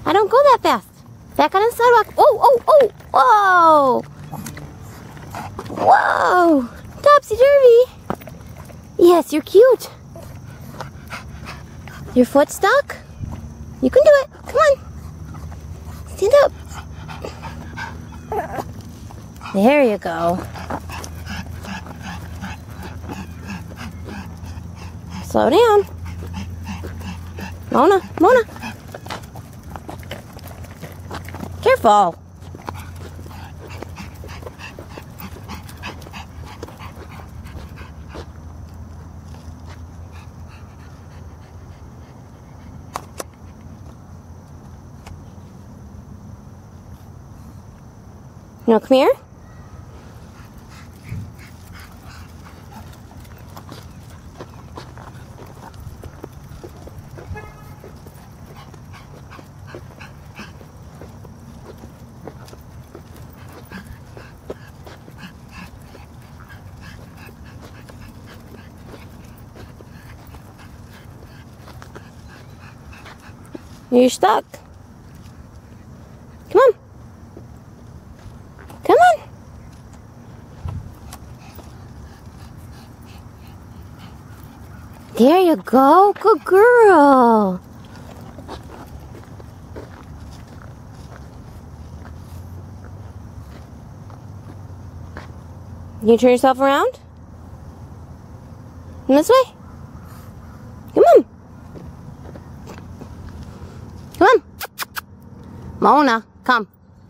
I don't go that fast. Back on the sidewalk. Oh, whoa. Whoa. Topsy-turvy. Yes, you're cute. Your foot stuck? You can do it. Come on. Stand up. There you go. Slow down. Mona. Careful. No, come here. You're stuck. Come on. Come on. There you go. Good girl. Can you turn yourself around? This way? Come on. Come on. Mona, come.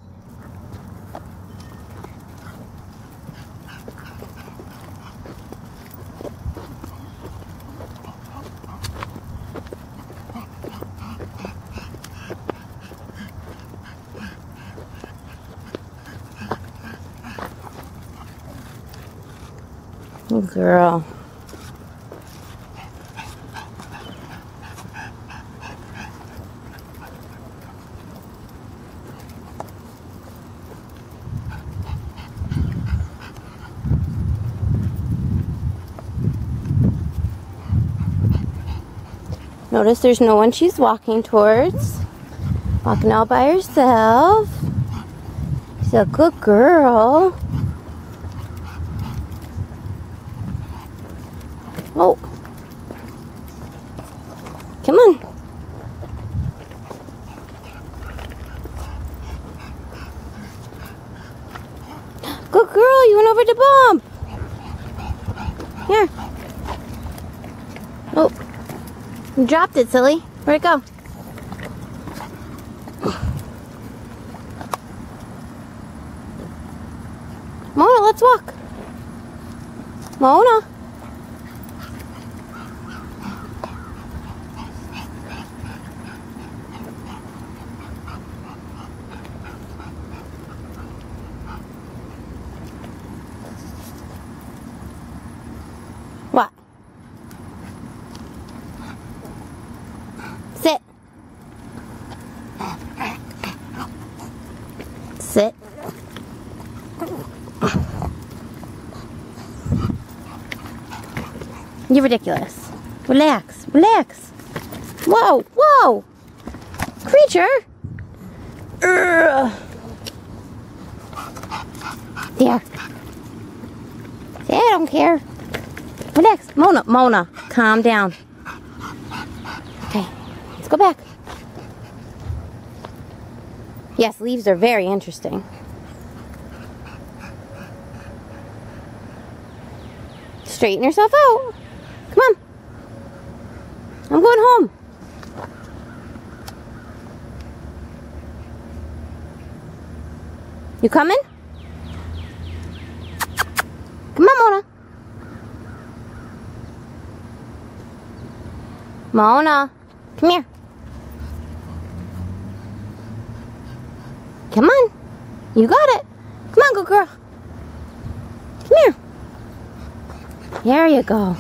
Good girl. Notice there's no one she's walking towards. Walking all by herself. She's a good girl. Oh. Come on. Good girl, you went over the bump. Here. Oh. You dropped it, silly. Where'd it go? Mona, let's walk. Mona. What? Sit. Sit. You're ridiculous. Relax. Relax. Whoa. Whoa. Creature. There. See, I don't care. Relax. Mona, calm down. Okay, let's go back. Yes, leaves are very interesting. Straighten yourself out. Come on. I'm going home. You coming? Come on, Mona. Mona, come here. Come on. You got it. Come on, good girl. Come here. There you go.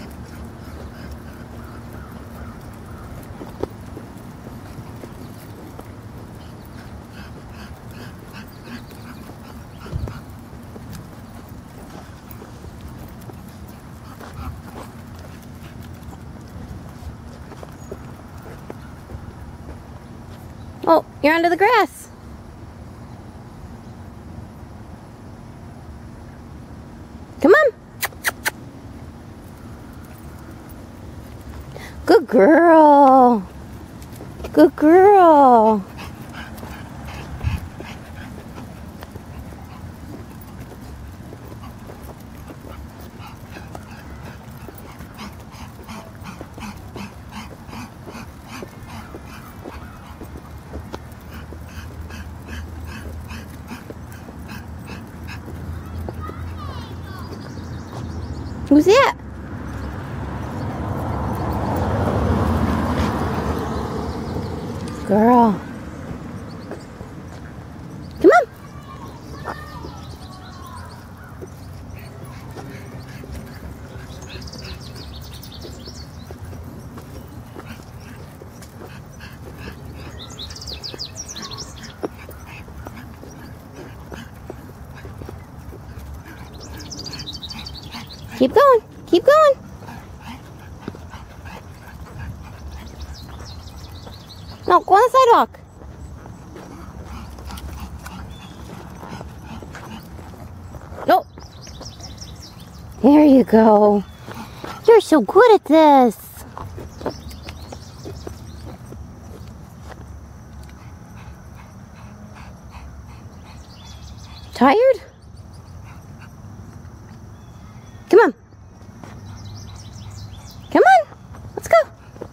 Oh, you're under the grass. Come on. Good girl. Good girl. Who's that? Girl. Come on. Keep going. Keep going. No, go on the sidewalk. No. There you go. You're so good at this. Tired? Come on. Come on. Let's go.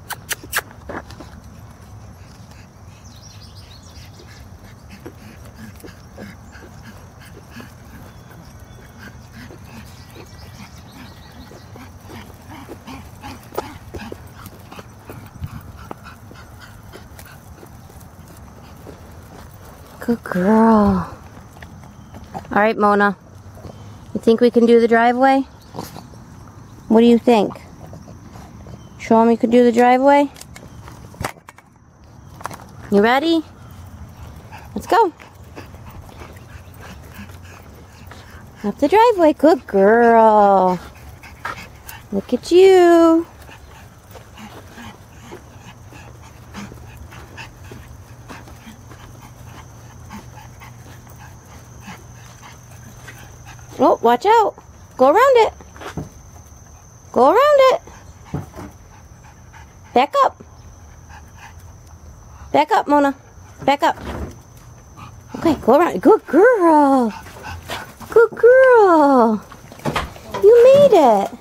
Good girl. All right, Mona. You think we can do the driveway? What do you think? Show him you can do the driveway? You ready? Let's go. Up the driveway. Good girl. Look at you. Oh, watch out. Go around it. Go around it. Back up. Back up, Mona. Back up. Okay, go around. Good girl. Good girl. You made it.